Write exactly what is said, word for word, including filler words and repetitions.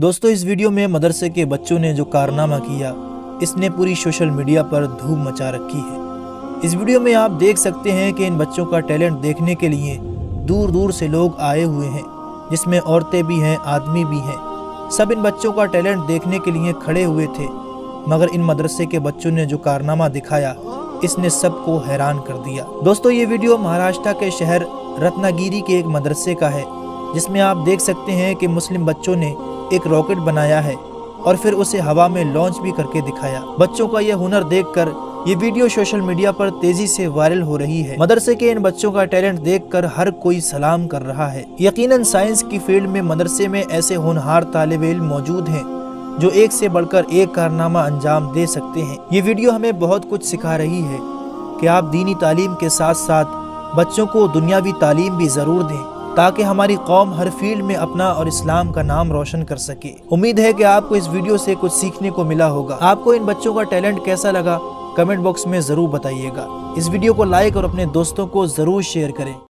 दोस्तों इस वीडियो में मदरसे के बच्चों ने जो कारनामा किया इसने पूरी सोशल मीडिया पर धूम मचा रखी है। इस वीडियो में आप देख सकते हैं कि इन बच्चों का टैलेंट देखने के लिए दूर दूर से लोग आए हुए हैं, जिसमें औरतें भी हैं, आदमी भी हैं। सब इन बच्चों का टैलेंट देखने के लिए खड़े हुए थे, मगर इन मदरसे के बच्चों ने जो कारनामा दिखाया इसने सबको हैरान कर दिया। दोस्तों ये वीडियो महाराष्ट्र के शहर रत्नागिरी के एक मदरसे का है, जिसमें आप देख सकते हैं कि मुस्लिम बच्चों ने एक रॉकेट बनाया है और फिर उसे हवा में लॉन्च भी करके दिखाया। बच्चों का यह हुनर देखकर ये वीडियो सोशल मीडिया पर तेजी से वायरल हो रही है। मदरसे के इन बच्चों का टैलेंट देखकर हर कोई सलाम कर रहा है। यकीनन साइंस की फील्ड में मदरसे में ऐसे होनहार तालिब इल्म मौजूद हैं जो एक से बढ़कर एक कारनामा अंजाम दे सकते हैं। ये वीडियो हमें बहुत कुछ सिखा रही है कि आप दीनी तालीम के साथ साथ बच्चों को दुनियावी तालीम भी जरूर दें, ताकि हमारी कौम हर फील्ड में अपना और इस्लाम का नाम रोशन कर सके। उम्मीद है कि आपको इस वीडियो से कुछ सीखने को मिला होगा। आपको इन बच्चों का टैलेंट कैसा लगा कमेंट बॉक्स में जरूर बताइएगा। इस वीडियो को लाइक और अपने दोस्तों को जरूर शेयर करें।